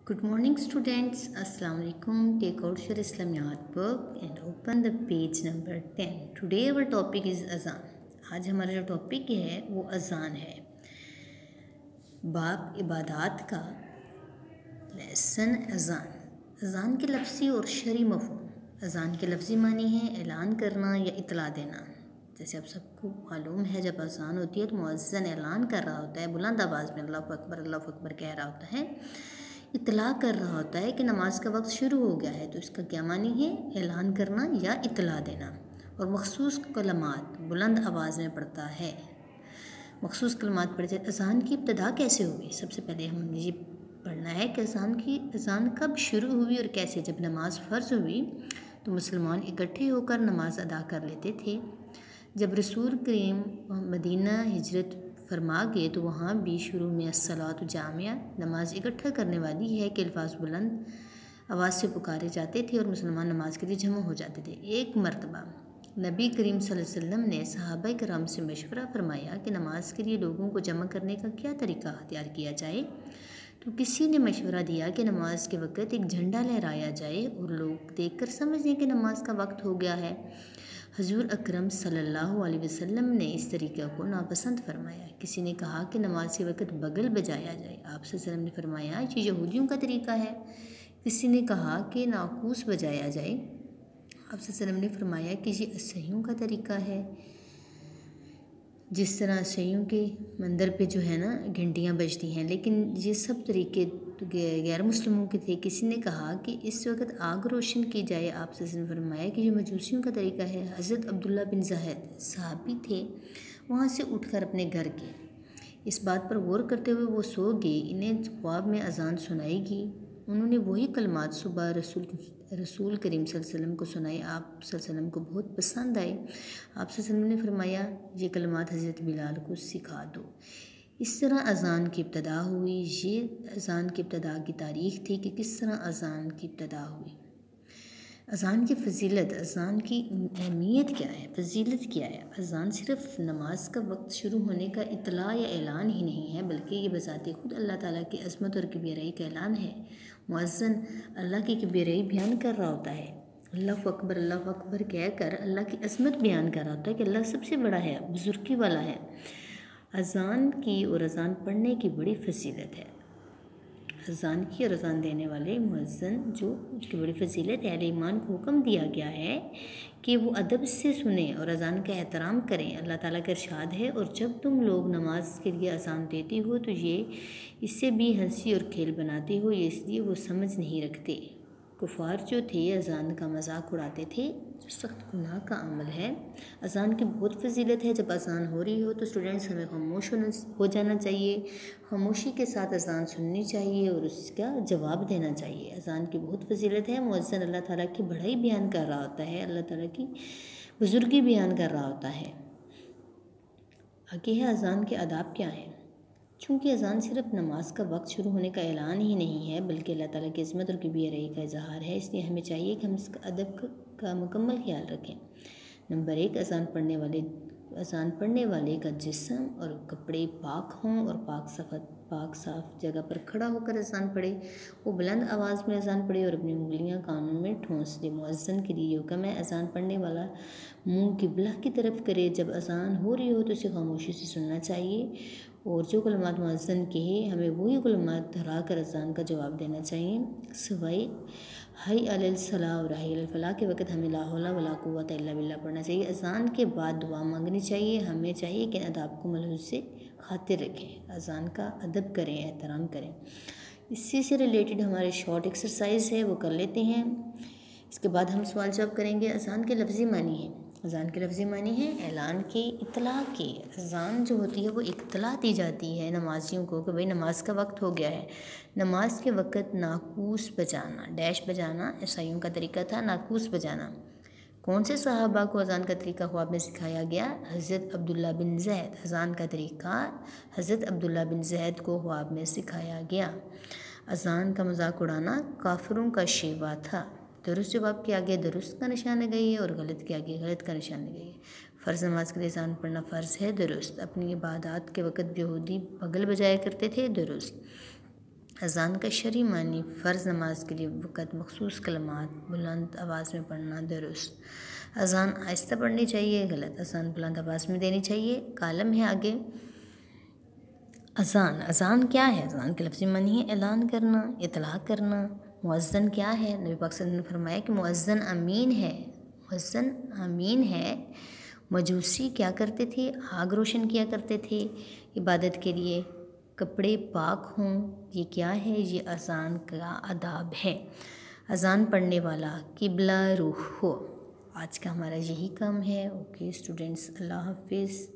Good morning, students. Assalamu alaikum. Take out your Islamiyat book and open the page number 10. Today our topic is अज़ान. आज हमारा जो topic है वो अज़ान है. बाब इबादात का लेसन अज़ान. अज़ान के लफ्ज़ी और शरई मफ़हूम. अज़ान के लफ्ज़ी मानी है ऐलान करना या इतला देना. जैसे आप सबको मालूम है, जब अज़ान होती है तो मुअज़्ज़िन ऐलान कर रहा होता है, बुलंद आवाज़ में अल्लाहु अकबर कह रहा होता है, इतला कर रहा होता है कि नमाज का वक्त शुरू हो गया है. तो इसका क्या मानी है? ऐलान करना या इतला देना. और मखसूस कलमात बुलंद आवाज़ में पढ़ता है. मखसूस कलमात पढ़ते. अज़ान की इब्तिदा कैसे हुई? सबसे पहले हम ये पढ़ना है कि अज़ान कब शुरू हुई और कैसे. जब नमाज फ़र्ज़ हुई तो मुसलमान इकट्ठे होकर नमाज अदा कर लेते थे. जब रसूल करीम मदीना हिजरत फरमा गए तो वहाँ भी शुरू में अस्सलातु जामिया, नमाज इकट्ठा करने वाली है, के अल्फाज बुलंद आवाज़ से पुकारे जाते थे और मुसलमान नमाज के लिए जमा हो जाते थे. एक मरतबा नबी करीम सल्लल्लाहु अलैहि वसल्लम ने सहाबा किराम से मशवरा फरमाया कि नमाज के लिए लोगों को जमा करने का क्या तरीका अख्तियार किया जाए. तो किसी ने मशवरा दिया कि नमाज के वक़्त एक झंडा लहराया जाए और लोग देखकर समझ लें कि नमाज का वक्त हो गया है. हजूर अकरम सल्लल्लाहु अलैहि वसल्लम ने इस तरीक़े को नापसंद फरमाया. किसी ने कहा कि नमाज के वक़्त बगल बजाया जाए. आप सल्लल्लाहु अलैहि वसल्लम ने फरमाया ये यहूदियों का तरीका है. किसी ने कहा कि नाकूस बजाया जाए. आप सल्लल्लाहु अलैहि वसल्लम ने फरमाया कि ये असहियों का तरीका है. जिस तरह असहियों के मंदिर पे जो है ना घंटियाँ बजती हैं, लेकिन ये सब तरीके गैर मुस्लिमों के थे. किसी ने कहा कि इस वक्त आग रोशन की जाए. आप सल्लल्लाहु अलैहि वसल्लम ने फरमाया कि ये मजूसियों का तरीका है. हज़रत अब्दुल्ला बिन ज़हद सहाबी थे, वहाँ से उठकर अपने घर के इस बात पर गौर करते हुए वो सो गए. इन्हें ख्वाब में अज़ान सुनाई. उन्होंने वही कलमात सुबह रसूल करीम सल्लल्लाहु अलैहि वसल्लम को सुनाए. आप सल्लल्लाहु अलैहि वसल्लम को बहुत पसंद आए. आप सल्लल्लाहु अलैहि वसल्लम ने फरमाया ये कलमात हज़रत बिलाल को सिखा दो. इस तरह अज़ान की इब्तिदा हुई. ये अज़ान की इब्तिदा की तारीख़ थी कि किस तरह अज़ान की इब्तिदा हुई. अज़ान की फ़जीलत, अज़ान की अहमियत क्या है, फ़जीलत क्या है. अज़ान सिर्फ़ नमाज का वक्त शुरू होने का इतला या ऐलान ही नहीं है, बल्कि ये बज़ाते खुद अल्लाह ताला की अज़मत और किबरियाई का ऐलान है. मुअज़्ज़िन अल्लाह की किबरियाई बयान कर रहा होता है. अल्लाहु अकबर कहकर अल्लाह की अज़मत बयान कर रहा होता है कि अल्लाह सबसे बड़ा है, बुज़ुर्गी वाला है. अज़ान की और अज़ान पढ़ने की बड़ी फ़जीलत है. अज़ान की और अज़ान देने वाले मुअज़्ज़िन जो उसकी बड़ी फ़जीलत है. अहले ईमान को हुक्म दिया गया है कि वो अदब से सुने और अज़ान का एहतराम करें. अल्लाह ताला का इरशाद है और जब तुम लोग नमाज के लिए अज़ान देती हो तो ये इससे भी हंसी और खेल बनाते हो, ये इसलिए वो समझ नहीं रखते. कुफ़ार जो थे अज़ान का मजाक उड़ाते थे, जो सख्त गुनाह का अमल है. अज़ान की बहुत फ़जीलत है. जब अज़ान हो रही हो तो स्टूडेंट्स हमें खामोश हो जाना चाहिए, खामोशी के साथ अज़ान सुननी चाहिए और उसका जवाब देना चाहिए. अज़ान की बहुत फ़जीलत है. मुअज़्ज़िन अल्लाह ताला की बड़ाई बयान कर रहा होता है, अल्लाह ताला की बुज़ुर्गी बयान कर रहा होता है. आगे है अज़ान के आदाब क्या हैं. चूँकि अज़ान सिर्फ नमाज का वक्त शुरू होने का ऐलान ही नहीं है, बल्कि अल्लाह ताला की इज़्ज़त और किबरियाई का इज़हार है, इसलिए हमें चाहिए कि हम इसका अदब का मुकम्मल ख्याल रखें. नंबर 1, अज़ान पढ़ने वाले का जिस्म और कपड़े पाक हों और पाक साफ़ जगह पर खड़ा होकर अज़ान पढ़े. वो बुलंद आवाज़ में अज़ान पढ़े और अपनी उंगलियां कानों में ठूंस दे. मुअज़्ज़िन के लिए हुक्म है अज़ान पढ़ने वाला मुँह किबला की तरफ करे. जब अज़ान हो रही हो तो उसे खामोशी से सुनना चाहिए और जो कलमात मुअज़्ज़िन कहे हमें वही कलमात दोहरा कर अज़ान का जवाब देना चाहिए. सिवाय हई अलल सलाह और हई अलल फलाह के वक़्त हमें ला हौला वला कुव्वता इल्ला बिल्लाह पढ़ना चाहिए. अज़ान के बाद दुआ मांगनी चाहिए. हमें चाहिए कि अदाब को मलहूज़ से खातिर रखें, अज़ान का अदब करें, एहतराम करें. इसी से रिलेटेड हमारे शॉर्ट एक्सरसाइज है, वो कर लेते हैं. इसके बाद हम सवाल जवाब करेंगे. अज़ान के लफ्ज़ी मानी है. अज़ान के लफ्ज़ी मानी है ऐलान की, इतला की. अज़ान जो होती है वो इत्तला दी जाती है नमाजियों को कि भाई नमाज का वक्त हो गया है. नमाज के वक़्त नाकूस बजाना, डैश बजाना ईसाइयों का तरीका था. नाकूस बजाना कौन से सहाबा को अज़ान का तरीका ख्वाब में सिखाया गया? हज़रत अब्दुल्ला बिन ज़ैद. अज़ान का तरीका हज़रत अब्दुल्ला बिन ज़ैद को ख्वाब में सिखाया गया. अज़ान का मजाक उड़ाना काफिरों का शेवा था. दुरुस्त जवाब के आगे दुरुस्त का निशान लगाइए है और गलत के आगे गलत का निशान लगाइए है. फ़र्ज़ नमाज के लिए अज़ान पढ़ना फ़र्ज़ है. दुरुस्त. अपनी इबादत के वक़्त यहूदी बगल बजाया करते थे. दुरुस्त. अज़ान का शरई मानी फ़र्ज़ नमाज के लिए वक़्त मख़सूस कलमात बुलंद आवाज़ में पढ़ना दुरुस्त। अज़ान आहिस्ता पढ़नी चाहिए, गलत। अज़ान बुलंद आवाज़ में देनी चाहिए। कालम है आगे। अज़ान क्या है? अज़ान के लफ्ज़ी मानी है ऐलान करना, इतलाक़ करना। मुअज़्ज़िन क्या है? नबी पाक सल्लल्लाहु अलैहि वसल्लम ने फरमाया कि मुअज़्ज़िन अमीन है। मुअज़्ज़िन अमीन है। मजूसी क्या करते थे? आग रोशन किया करते थे इबादत के लिए। कपड़े पाक हों, ये क्या है? ये अज़ान का आदाब है। अज़ान पढ़ने वाला किबला रुख हो। आज का हमारा यही काम है। ओके स्टूडेंट्स, अल्लाह हाफ़िज़।